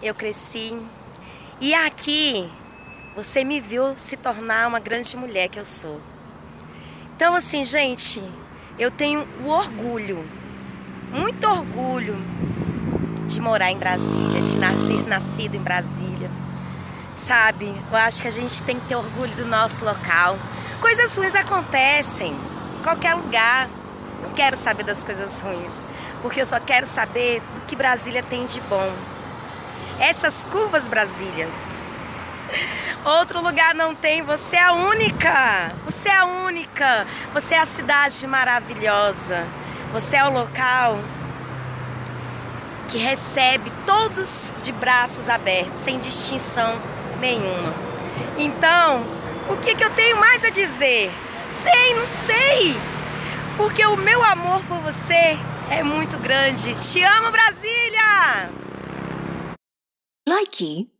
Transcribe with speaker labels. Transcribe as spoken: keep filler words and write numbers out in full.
Speaker 1: eu cresci. E aqui você me viu se tornar uma grande mulher que eu sou. Então assim, gente, eu tenho o orgulho, muito orgulho de morar em Brasília, de ter nascido em Brasília. Sabe, eu acho que a gente tem que ter orgulho do nosso local. Coisas ruins acontecem em qualquer lugar. Não quero saber das coisas ruins, porque eu só quero saber do que Brasília tem de bom. Essas curvas, Brasília. Outro lugar não tem, você é a única. Você é a única. Você é a cidade maravilhosa. Você é o local que recebe todos de braços abertos, sem distinção nenhuma. Então, o que, que eu tenho mais a dizer? Tem, não sei. Porque o meu amor por você é muito grande. Te amo, Brasília!
Speaker 2: Likey